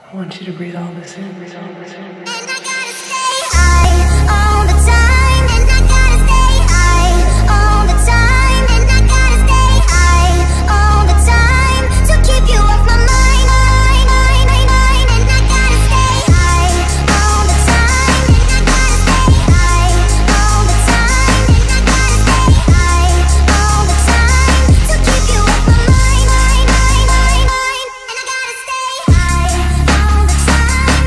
I want you to breathe all this in, breathe all this in. And I gotta stay high all the time. And I gotta stay high all the time. And I gotta stay high all the time to keep you off my mind. And I gotta stay high all the time. And I gotta stay high all the time. And I gotta stay high all the time to keep you off my mind. And I gotta stay high all the time.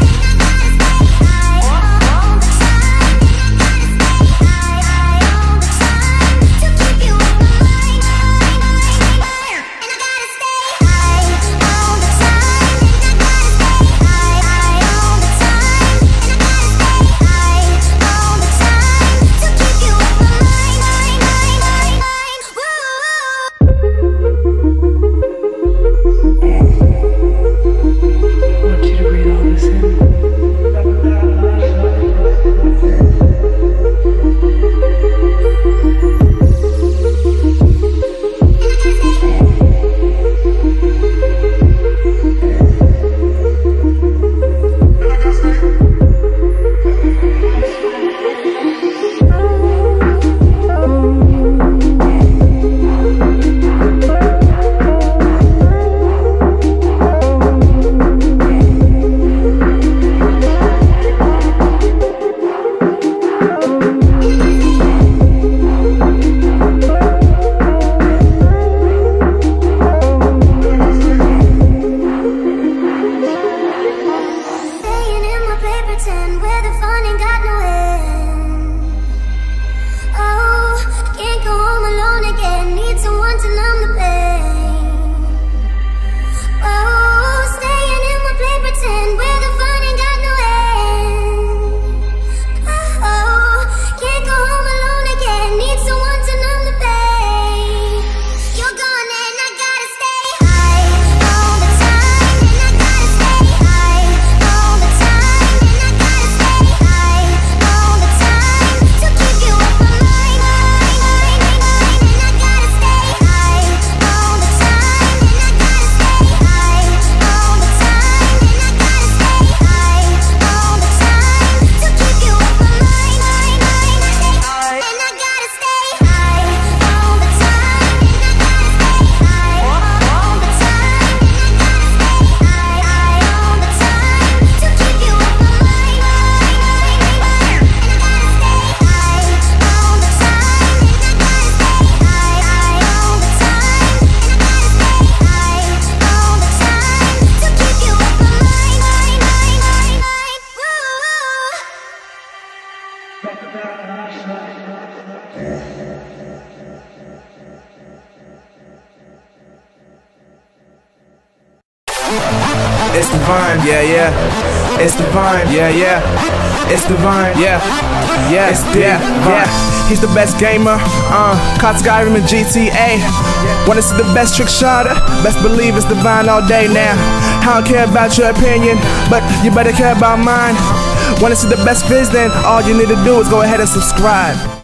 It's divine, yeah, yeah. It's divine, yeah, yeah. It's divine, yeah, yeah, it's divine. Yeah. He's the best gamer, caught Skyrim in GTA. Wanna see the best trick shotter? Best believe it's divine all day now. I don't care about your opinion, but you better care about mine. Wanna see the best viz? Then all you need to do is go ahead and subscribe.